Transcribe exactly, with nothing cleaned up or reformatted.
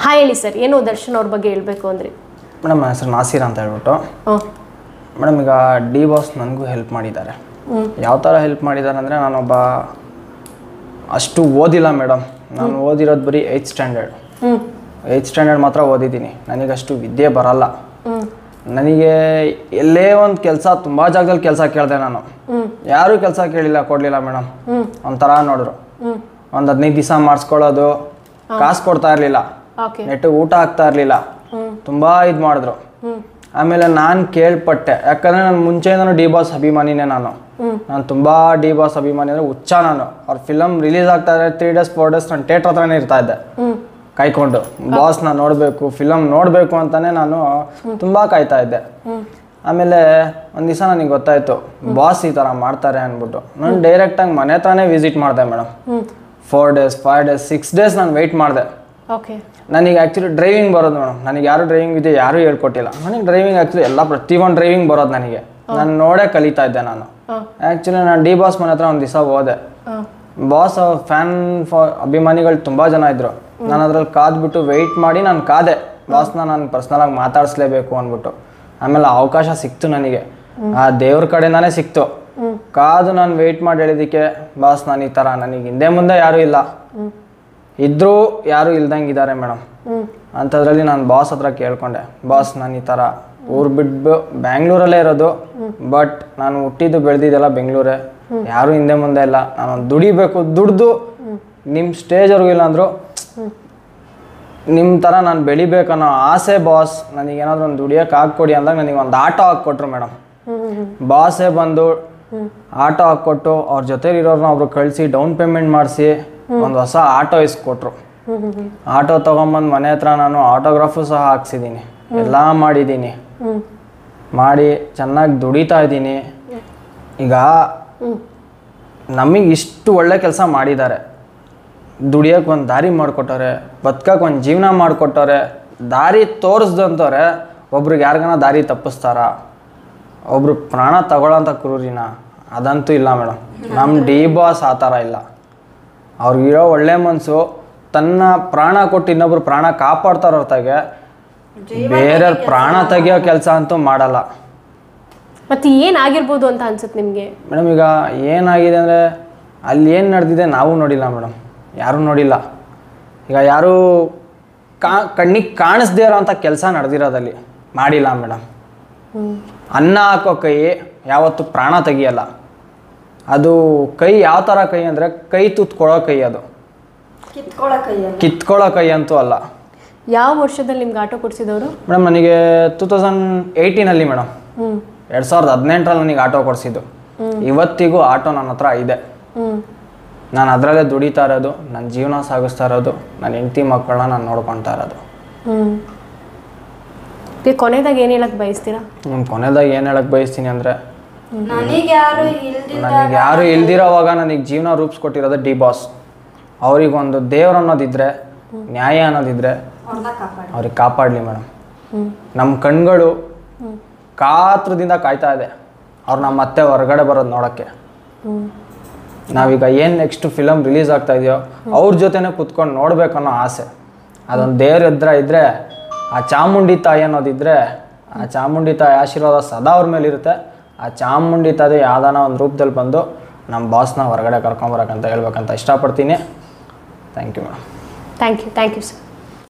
ಹಾಂ ಹೇಳಿ ಸರ್, ಏನು ದರ್ಶನ್ ಅವ್ರ ಬಗ್ಗೆ ಹೇಳಬೇಕು ಅಂದರೆ? ಮೇಡಮ್ ನನ್ನ ಹೆಸರು ನಾಸೀರ್ ಅಂತ ಹೇಳ್ಬಿಟ್ಟು. ಮೇಡಮ್ ಈಗ ಡಿ ಬಾಸ್ ನನಗೂ ಹೆಲ್ಪ್ ಮಾಡಿದ್ದಾರೆ. ಯಾವ ಥರ ಹೆಲ್ಪ್ ಮಾಡಿದ್ದಾರೆ ಅಂದರೆ, ನಾನೊಬ್ಬ ಅಷ್ಟು ಓದಿಲ್ಲ ಮೇಡಮ್. ನಾನು ಓದಿರೋದು ಬರೀ ಏಯ್ತ್ ಸ್ಟ್ಯಾಂಡರ್ಡ್ ಏಯ್ತ್ ಸ್ಟ್ಯಾಂಡರ್ಡ್ ಮಾತ್ರ ಓದಿದ್ದೀನಿ. ನನಗಷ್ಟು ವಿದ್ಯೆ ಬರಲ್ಲ. ನನಗೆ ಎಲ್ಲೇ ಒಂದು ಕೆಲಸ ತುಂಬ ಜಾಗದಲ್ಲಿ ಕೆಲಸ ಕೇಳಿದೆ ನಾನು. ಯಾರೂ ಕೆಲಸ ಕೇಳಿಲ್ಲ, ಕೊಡಲಿಲ್ಲ ಮೇಡಮ್. ಒಂಥರ ನೋಡಿದ್ರು. ಒಂದು ಹದಿನೈದು ದಿವಸ ಮಾಡಿಸ್ಕೊಳ್ಳೋದು, ಕಾಸು ಕೊಡ್ತಾ ಇರಲಿಲ್ಲ, ನೆಟ್ಟಿಗೆ ಊಟ ಆಗ್ತಾ ಇರಲಿಲ್ಲ, ತುಂಬ ಇದು ಮಾಡಿದ್ರು. ಆಮೇಲೆ ನಾನು ಕೇಳ್ಪಟ್ಟೆ, ಯಾಕಂದರೆ ನಾನು ಮುಂಚೆಯಿಂದನೂ ಡಿ ಬಾಸ್ ಅಭಿಮಾನಿನೇ. ನಾನು ನಾನು ತುಂಬ ಡಿ ಬಾಸ್ ಅಭಿಮಾನಿ ಅಂದರೆ ಹುಚ್ಚ ನಾನು. ಅವ್ರ ಫಿಲಮ್ ರಿಲೀಸ್ ಆಗ್ತಾ ಇದ್ರೆ ತ್ರೀ ಡೇಸ್ ಫೋರ್ ಡೇಸ್ ನಾನು ಥಿಯೇಟ್ರ್ ಹತ್ರನೇ ಇರ್ತಾ ಇದ್ದೆ ಕಾಯ್ಕೊಂಡು. ಬಾಸ್ನ ನೋಡಬೇಕು, ಫಿಲಮ್ ನೋಡಬೇಕು ಅಂತಲೇ ನಾನು ತುಂಬ ಕಾಯ್ತಾ ಇದ್ದೆ. ಆಮೇಲೆ ಒಂದು ದಿವಸ ನನಗೆ ಗೊತ್ತಾಯಿತು ಬಾಸ್ ಈ ಥರ ಮಾಡ್ತಾರೆ ಅಂದ್ಬಿಟ್ಟು. ನಾನು ಡೈರೆಕ್ಟಾಗಿ ಮನೆ ಹತ್ರನೇ ವಿಸಿಟ್ ಮಾಡಿದೆ madam. Four days five days six days ನಾನು ವೆಯ್ಟ್ ಮಾಡಿದೆ. ನನಗೆ ಆ್ಯಕ್ಚುಲಿ ಡ್ರೈವಿಂಗ್ ಬರೋದು ಮೇಡಮ್. ನನಗೆ ಯಾರು ಡ್ರೈವಿಂಗ್ ಇದೆ ಯಾರೂ ಹೇಳ್ಕೊಟ್ಟಿಲ್ಲ. ನನಗೆ ಡ್ರೈವಿಂಗ್ ಆ್ಯಕ್ಚುಲಿ ಎಲ್ಲ ಪ್ರತಿಯೊಂದು ಡ್ರೈವಿಂಗ್ ಬರೋದು ನನಗೆ. ನಾನು ನೋಡೇ ಕಲಿತಾ ಇದ್ದೆ ನಾನು. ಆ್ಯಕ್ಚುಲಿ ನಾನು ಡಿ ಬಾಸ್ ಮನೆ ಹತ್ರ ಒಂದು ದಿವಸ ಹೋದೆ. ಬಾಸ್ ಫ್ಯಾನ್ ಫಾರ್ ಅಭಿಮಾನಿಗಳು ತುಂಬ ಜನ ಇದ್ದರು. ನಾನು ಅದ್ರಲ್ಲಿ ಕಾದ್ಬಿಟ್ಟು ವೆಯ್ಟ್ ಮಾಡಿ ನಾನು ಕಾದೆ, ಬಾಸ್ನ ನಾನು ಪರ್ಸ್ನಲಾಗಿ ಮಾತಾಡಿಸ್ಲೇಬೇಕು ಅಂದ್ಬಿಟ್ಟು. ಆಮೇಲೆ ಅವಕಾಶ ಸಿಕ್ತು ನನಗೆ, ಆ ದೇವ್ರ ಕಡೆಯಿಂದಾನೇ ಸಿಕ್ತು. ಕಾದು ನಾನು ವೆಯ್ಟ್ ಮಾಡಿ ಹೇಳಿದ್ದಕ್ಕೆ, ಬಾಸ್ ನಾನು ಈ ಥರ, ನನಗೆ ಹಿಂದೆ ಮುಂದೆ ಯಾರೂ ಇಲ್ಲ, ಇದ್ರೂ ಯಾರೂ ಇಲ್ದಂಗಿದ್ದಾರೆ ಮೇಡಮ್ ಅಂಥದ್ರಲ್ಲಿ ನಾನು ಬಾಸ್ ಹತ್ರ ಕೇಳ್ಕೊಂಡೆ, ಬಾಸ್ ನಾನು ಈ ಥರ ಊರು ಬಿಟ್ಟು ಬ್ಯಾಂಗ್ಳೂರಲ್ಲೇ ಇರೋದು, ಬಟ್ ನಾನು ಹುಟ್ಟಿದ್ದು ಬೆಳೆದಿದ್ದೆಲ್ಲ ಬೆಂಗಳೂರೇ, ಯಾರೂ ಹಿಂದೆ ಮುಂದೆ ಇಲ್ಲ, ನಾನು ದುಡಿಬೇಕು, ದುಡ್ದು ನಿಮ್ಮ ಸ್ಟೇಜ್ವರೆಗೂ ಇಲ್ಲ ಅಂದರು ನಿಮ್ಮ ಥರ ನಾನು ಬೆಳಿಬೇಕನ್ನೋ ಆಸೆ ಬಾಸ್. ನನಗೇನಾದರೂ ಒಂದು ದುಡಿಯೋಕೆ ಹಾಕ್ಕೊಡಿ ಅಂದಾಗ ನನಗೆ ಒಂದು ಆಟೋ ಹಾಕ್ಕೊಟ್ರು ಮೇಡಮ್. ಬಾಸೇ ಬಂದು ಆಟೋ ಹಾಕ್ಕೊಟ್ಟು ಅವ್ರ ಜೊತೆಲಿರೋರ್ನ ಒಬ್ರು ಕಳಿಸಿ ಡೌನ್ ಪೇಮೆಂಟ್ ಮಾಡಿಸಿ ಒಂದು ಹೊಸ ಆಟೋ ಇಸ್ಕೊಟ್ರು. ಆಟೋ ತೊಗೊಂಬಂದು ಮನೆ ಹತ್ರ ನಾನು ಆಟೋಗ್ರಾಫು ಸಹ ಹಾಕ್ಸಿದ್ದೀನಿ, ಎಲ್ಲ ಮಾಡಿದ್ದೀನಿ, ಮಾಡಿ ಚೆನ್ನಾಗಿ ದುಡಿತಾ ಇದ್ದೀನಿ. ಈಗ ನಮಗೆ ಇಷ್ಟು ಒಳ್ಳೆ ಕೆಲಸ ಮಾಡಿದ್ದಾರೆ, ದುಡಿಯೋಕೆ ಒಂದು ದಾರಿ ಮಾಡಿಕೊಟ್ಟವ್ರೆ, ಬದುಕಕ್ಕೆ ಒಂದು ಜೀವನ ಮಾಡಿಕೊಟ್ಟವ್ರೆ, ದಾರಿ ತೋರಿಸ್ದಂಥವ್ರೆ ಒಬ್ರಿಗೆ ಯಾರಿಗಾನ ದಾರಿ ತಪ್ಪಿಸ್ತಾರ? ಒಬ್ರು ಪ್ರಾಣ ತಗೊಳ್ಳೋಂಥ ಕ್ರೂರಿನ? ಅದಂತೂ ಇಲ್ಲ ಮೇಡಮ್. ನಮ್ಮ ಡಿ ಬಾಸ್ ಆ ಥರ ಇಲ್ಲ. ಅವ್ರಿಗಿರೋ ಒಳ್ಳೆ ಮನಸ್ಸು, ತನ್ನ ಪ್ರಾಣ ಕೊಟ್ಟು ಇನ್ನೊಬ್ರು ಪ್ರಾಣ ಕಾಪಾಡ್ತಾರ ಹೊರತಾಗೆ ಬೇರೆಯವ್ರ ಪ್ರಾಣ ತೆಗಿಯೋ ಕೆಲಸ ಅಂತೂ ಮಾಡಲ್ಲ. ಮತ್ತೆ ಏನಾಗಿರ್ಬೋದು ಅಂತ ಅನ್ಸುತ್ತೆ ನಿಮಗೆ ಮೇಡಮ್? ಈಗ ಏನಾಗಿದೆ ಅಂದರೆ, ಅಲ್ಲಿ ಏನು ನಡೆದಿದೆ ನಾವು ನೋಡಿಲ್ಲ ಮೇಡಮ್, ಯಾರೂ ನೋಡಿಲ್ಲ. ಈಗ ಯಾರೂ ಕಾ ಕಣ್ಣಿಗೆ ಕಾಣಿಸ್ದೇ ಇರೋ ಅಂಥ ಕೆಲಸ ನಡೆದಿರೋದಲ್ಲಿ ಮಾಡಿಲ್ಲ ಮೇಡಮ್. ಅನ್ನ ಹಾಕೋ ಕೈ ಯಾವತ್ತು ಪ್ರಾಣ ತೆಗಿಯಲ್ಲ. ಅದು ಕೈ ಯಾವ ಥರ ಕೈ ಅಂದರೆ, ಕೈ ತುತ್ಕೊಳ್ಳೋ ಕೈ, ಅದು ಕಿತ್ಕೊಳ್ಳೋ ಕೈ ಅಂತೂ ಅಲ್ಲ. ಯಾವ ವರ್ಷದಲ್ಲಿ ನಿಮ್ಗೆ ಆಟೋ ಕೊಡಿಸಿದವರು ಮೇಡಮ್? ನನಗೆ ಟೂ ತೌಸಂಡ್ ಏಯ್ಟೀನಲ್ಲಿ ಮೇಡಮ್, ಎರಡು ಸಾವಿರದ ಹದಿನೆಂಟರಲ್ಲಿ ನನಗೆ ಆಟೋ ಕೊಡಿಸಿದ್ದು. ಇವತ್ತಿಗೂ ಆಟೋ ನನ್ನ ಹತ್ರ ಇದೆ. ನಾನು ಅದರಲ್ಲೇ ದುಡಿತಾ ಇರೋದು, ನನ್ನ ಜೀವನ ಸಾಗಿಸ್ತಾ ಇರೋದು, ನನ್ನ ಹೆಂಡತಿ ಮಕ್ಕಳನ್ನ ನಾನು ನೋಡ್ಕೊತಾ ಇರೋದು. ಕೊನೆದಾಗ ಏನು ಹೇಳಕ್ಕೆ ಬಯಸ್ತೀರಾ? ನಾನು ಕೊನೆದಾಗ ಏನು ಹೇಳಕ್ಕೆ ಬಯಸ್ತೀನಿ ಅಂದರೆ, ನನಗೆ ಯಾರು ಇಲ್ದಿರೋವಾಗ ನನಗೆ ಜೀವನ ರೂಪಿಸ್ಕೊಟ್ಟಿರೋದು ಡಿ ಬಾಸ್. ಅವ್ರಿಗೊಂದು ದೇವ್ರು ಅನ್ನೋದಿದ್ರೆ, ನ್ಯಾಯ ಅನ್ನೋದಿದ್ರೆ ಅವ್ರಿಗೆ ಕಾಪಾಡಲಿ ಮೇಡಮ್. ನಮ್ಮ ಕಣ್ಗಳು ಕಾತ್ರದಿಂದ ಕಾಯ್ತಾ ಇದೆ ಅವ್ರು ನಮ್ಮ ಮತ್ತೆ ಹೊರಗಡೆ ಬರೋದು ನೋಡೋಕ್ಕೆ. ನಾವೀಗ ಏನು ನೆಕ್ಸ್ಟ್ ಫಿಲಮ್ ರಿಲೀಸ್ ಆಗ್ತಾ ಇದೆಯೋ ಅವ್ರ ಜೊತೆನೇ ಕುತ್ಕೊಂಡು ನೋಡ್ಬೇಕನ್ನೋ ಆಸೆ. ಅದೊಂದು ದೇವ್ರ ಎದ್ರ ಇದ್ದರೆ, ಆ ಚಾಮುಂಡಿ ತಾಯಿ ಅನ್ನೋದಿದ್ದರೆ, ಆ ಚಾಮುಂಡಿ ತಾಯಿ ಆಶೀರ್ವಾದ ಸದಾ ಅವ್ರ ಮೇಲಿರುತ್ತೆ. ಆ ಚಾಮುಂಡಿ ತಾಯಿ ಯಾವ್ದಾನ ಒಂದು ರೂಪದಲ್ಲಿ ಬಂದು ನಮ್ಮ ಬಾಸ್ನ ಹೊರಗಡೆ ಕರ್ಕೊಂಬರಕ್ಕಂತ ಹೇಳ್ಬೇಕಂತ ಇಷ್ಟಪಡ್ತೀನಿ. Thank you madam. Thank you thank you sir.